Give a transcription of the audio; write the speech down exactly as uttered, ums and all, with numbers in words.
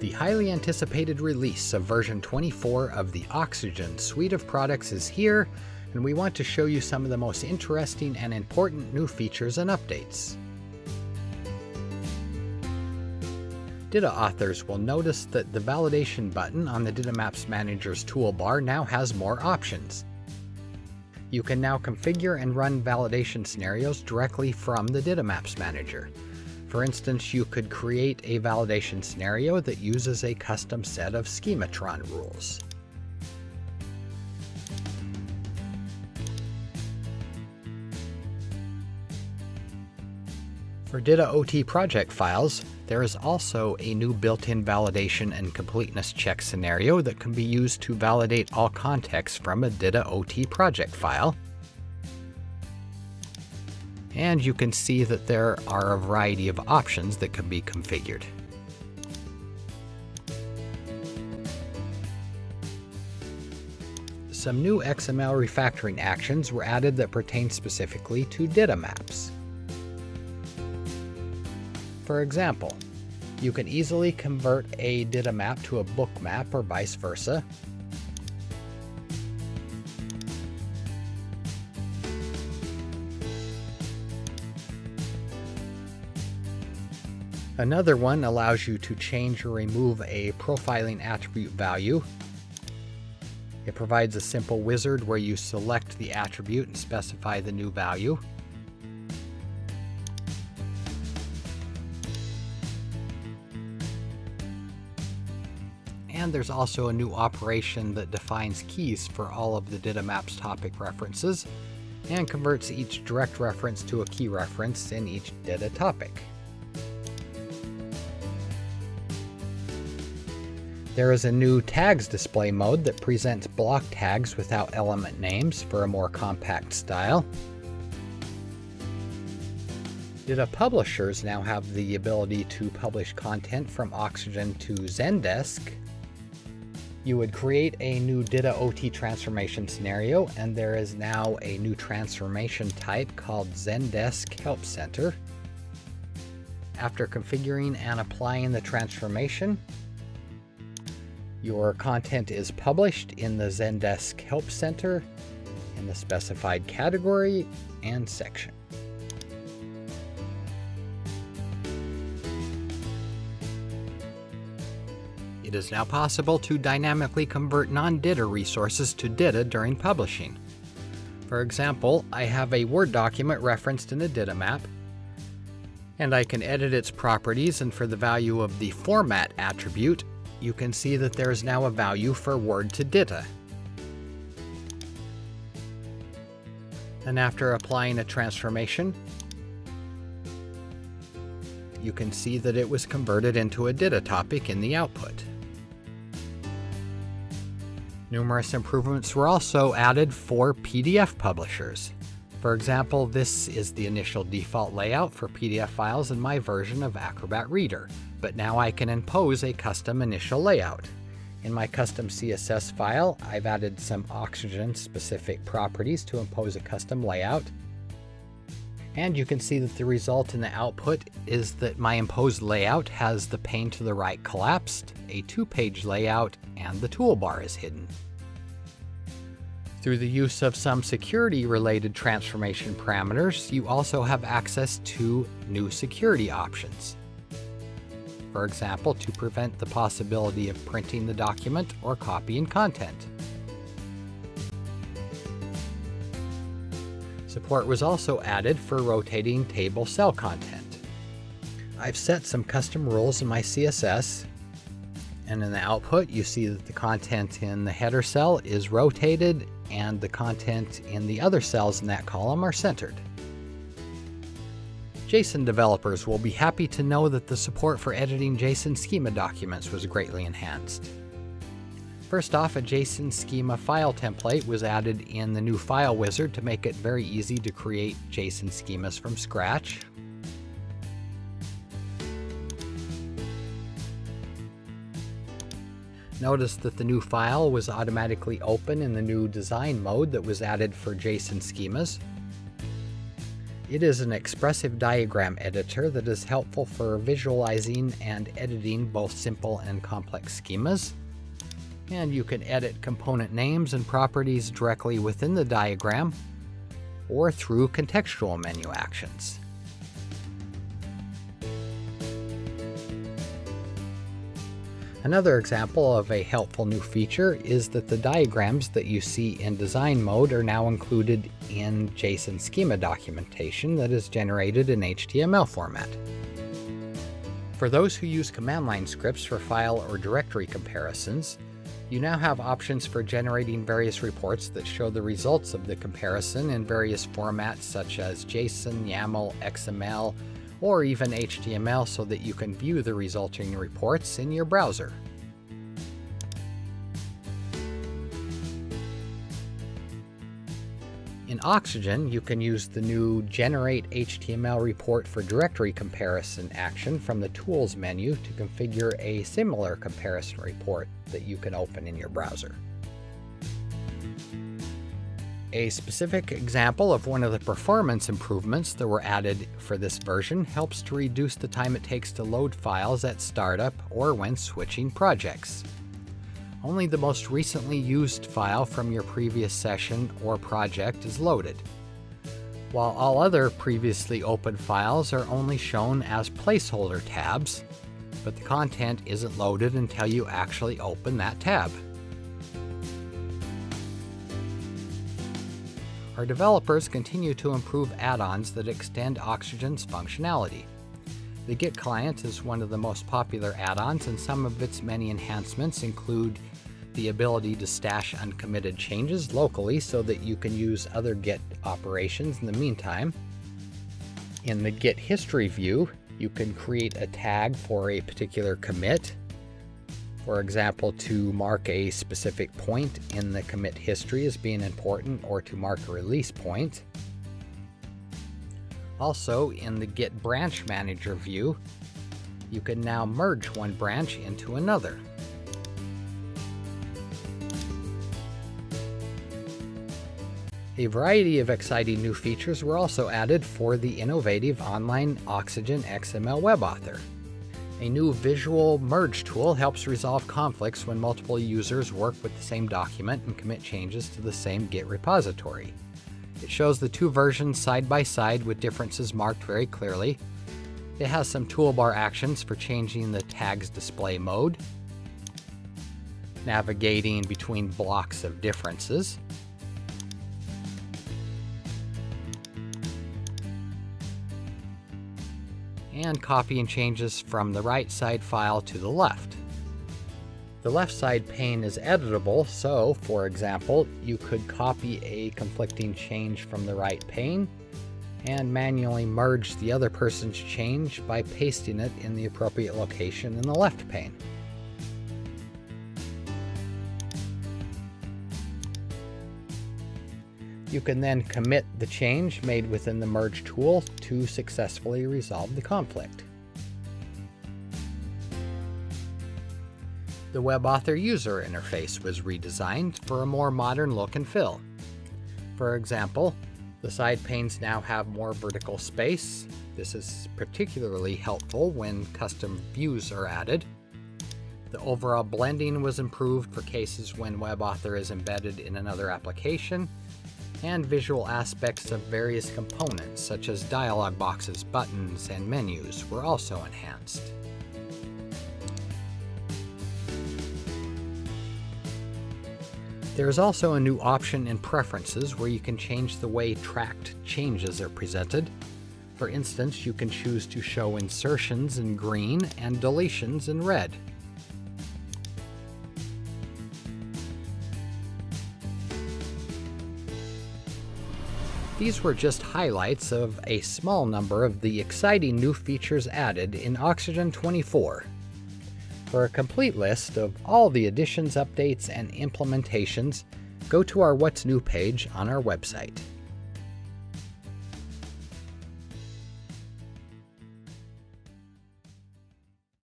The highly anticipated release of version twenty-four of the Oxygen suite of products is here, and we want to show you some of the most interesting and important new features and updates. DITA authors will notice that the validation button on the DITA Maps Manager's toolbar now has more options. You can now configure and run validation scenarios directly from the DITA Maps Manager. For instance, you could create a validation scenario that uses a custom set of schematron rules. For DITA O T project files, there is also a new built-in validation and completeness check scenario that can be used to validate all context from a DITA O T project file. And you can see that there are a variety of options that can be configured. Some new X M L refactoring actions were added that pertain specifically to DITA maps. For example, you can easily convert a DITA map to a book map or vice versa. Another one allows you to change or remove a profiling attribute value. It provides a simple wizard where you select the attribute and specify the new value. And there's also a new operation that defines keys for all of the DITA Maps topic references and converts each direct reference to a key reference in each DITA topic. There is a new tags display mode that presents block tags without element names for a more compact style. DITA publishers now have the ability to publish content from Oxygen to Zendesk. You would create a new DITA O T transformation scenario, and there is now a new transformation type called Zendesk Help Center. After configuring and applying the transformation, your content is published in the Zendesk Help Center in the specified category and section. It is now possible to dynamically convert non-DITA resources to DITA during publishing. For example, I have a Word document referenced in a DITA map, and I can edit its properties, and for the value of the format attribute, you can see that there is now a value for Word to DITA. And after applying a transformation, you can see that it was converted into a DITA topic in the output. Numerous improvements were also added for P D F publishers. For example, this is the initial default layout for P D F files in my version of Acrobat Reader, but now I can impose a custom initial layout. In my custom C S S file, I've added some Oxygen-specific properties to impose a custom layout. And you can see that the result in the output is that my imposed layout has the pane to the right collapsed, a two-page layout, and the toolbar is hidden. Through the use of some security-related transformation parameters, you also have access to new security options. For example, to prevent the possibility of printing the document or copying content. Support was also added for rotating table cell content. I've set some custom rules in my C S S, and in the output you see that the content in the header cell is rotated and the content in the other cells in that column are centered. JSON developers will be happy to know that the support for editing JSON schema documents was greatly enhanced. First off, a JSON schema file template was added in the new file wizard to make it very easy to create JSON schemas from scratch. Notice that the new file was automatically open in the new design mode that was added for JSON schemas. It is an expressive diagram editor that is helpful for visualizing and editing both simple and complex schemas. And you can edit component names and properties directly within the diagram or through contextual menu actions. Another example of a helpful new feature is that the diagrams that you see in design mode are now included in JSON schema documentation that is generated in H T M L format. For those who use command line scripts for file or directory comparisons, you now have options for generating various reports that show the results of the comparison in various formats such as JSON, YAML, X M L, or even H T M L so that you can view the resulting reports in your browser. In Oxygen, you can use the new Generate H T M L Report for Directory Comparison action from the Tools menu to configure a similar comparison report that you can open in your browser. A specific example of one of the performance improvements that were added for this version helps to reduce the time it takes to load files at startup or when switching projects. Only the most recently used file from your previous session or project is loaded, while all other previously opened files are only shown as placeholder tabs, but the content isn't loaded until you actually open that tab. Our developers continue to improve add-ons that extend Oxygen's functionality. The Git client is one of the most popular add-ons, and some of its many enhancements include the ability to stash uncommitted changes locally so that you can use other Git operations in the meantime. In the Git history view, you can create a tag for a particular commit. For example, to mark a specific point in the commit history as being important, or to mark a release point. Also, in the Git branch manager view, you can now merge one branch into another. A variety of exciting new features were also added for the innovative online Oxygen X M L web author. A new visual merge tool helps resolve conflicts when multiple users work with the same document and commit changes to the same Git repository. It shows the two versions side by side with differences marked very clearly. It has some toolbar actions for changing the tag's display mode, navigating between blocks of differences, and copying changes from the right side file to the left. The left side pane is editable, so, for example, you could copy a conflicting change from the right pane and manually merge the other person's change by pasting it in the appropriate location in the left pane. You can then commit the change made within the merge tool to successfully resolve the conflict. The web author user interface was redesigned for a more modern look and feel. For example, the side panes now have more vertical space. This is particularly helpful when custom views are added. The overall blending was improved for cases when WebAuthor is embedded in another application, and visual aspects of various components such as dialog boxes, buttons, and menus were also enhanced. There is also a new option in Preferences where you can change the way tracked changes are presented. For instance, you can choose to show insertions in green and deletions in red. These were just highlights of a small number of the exciting new features added in Oxygen twenty-four. For a complete list of all the additions, updates, and implementations, go to our What's New page on our website.